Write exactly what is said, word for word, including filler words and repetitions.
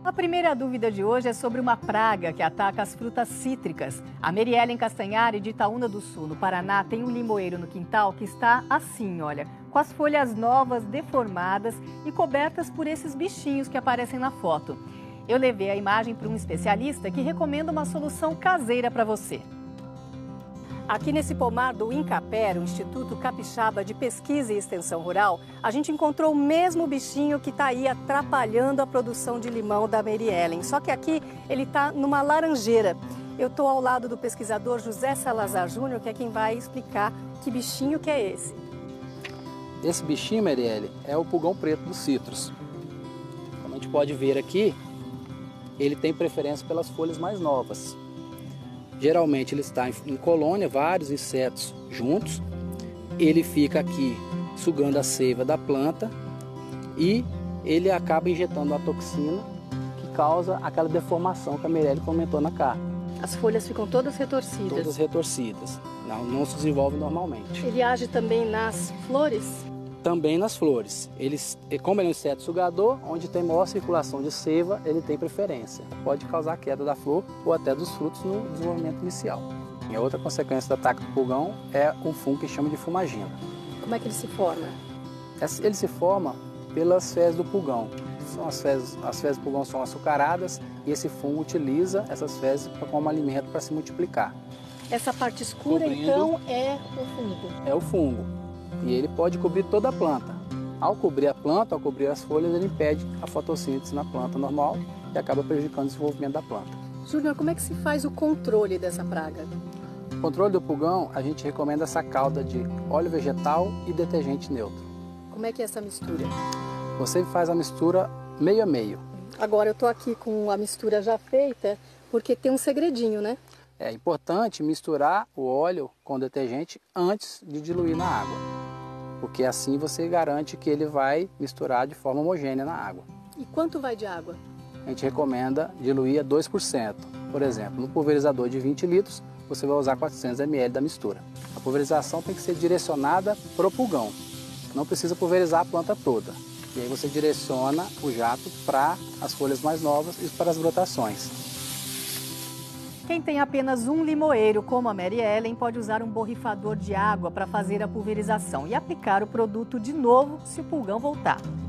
A primeira dúvida de hoje é sobre uma praga que ataca as frutas cítricas. A Meriellen Castanhari, de Itaúna do Sul, no Paraná, tem um limoeiro no quintal que está assim, olha, com as folhas novas, deformadas e cobertas por esses bichinhos que aparecem na foto. Eu levei a imagem para um especialista que recomenda uma solução caseira para você. Aqui nesse pomar do INCAPER, o Instituto Capixaba de Pesquisa e Extensão Rural, a gente encontrou o mesmo bichinho que está aí atrapalhando a produção de limão da Meriellen. Só que aqui ele está numa laranjeira. Eu estou ao lado do pesquisador José Salazar Júnior, que é quem vai explicar que bichinho que é esse. Esse bichinho, Meriellen, é o pulgão preto dos citros. Como a gente pode ver aqui, ele tem preferência pelas folhas mais novas. Geralmente ele está em colônia, vários insetos juntos. Ele fica aqui sugando a seiva da planta e ele acaba injetando a toxina que causa aquela deformação que a Meriellen comentou na carta. As folhas ficam todas retorcidas. Todas retorcidas, não, não se desenvolve normalmente. Ele age também nas flores? Também nas flores. Ele, como ele é um inseto sugador, onde tem maior circulação de seiva, ele tem preferência. Pode causar queda da flor ou até dos frutos no desenvolvimento inicial. E a outra consequência do ataque do pulgão é um fungo que chama de fumagina. Como é que ele se forma? Ele se forma pelas fezes do pulgão. São as, fezes, as fezes do pulgão são açucaradas e esse fungo utiliza essas fezes como alimento para se multiplicar. Essa parte escura, Cobrindo, então, é o fungo? É o fungo. E ele pode cobrir toda a planta. Ao cobrir a planta, ao cobrir as folhas, ele impede a fotossíntese na planta normal e acaba prejudicando o desenvolvimento da planta. Júnior, como é que se faz o controle dessa praga? O controle do pulgão, a gente recomenda essa calda de óleo vegetal e detergente neutro. Como é que é essa mistura? Você faz a mistura meio a meio. Agora eu estou aqui com a mistura já feita, porque tem um segredinho, né? É importante misturar o óleo com o detergente antes de diluir na água, porque assim você garante que ele vai misturar de forma homogênea na água. E quanto vai de água? A gente recomenda diluir a dois por cento. Por exemplo, no pulverizador de vinte litros, você vai usar quatrocentos mililitros da mistura. A pulverização tem que ser direcionada para o pulgão, não precisa pulverizar a planta toda. E aí você direciona o jato para as folhas mais novas e para as brotações. Quem tem apenas um limoeiro, como a Meriellen, pode usar um borrifador de água para fazer a pulverização e aplicar o produto de novo se o pulgão voltar.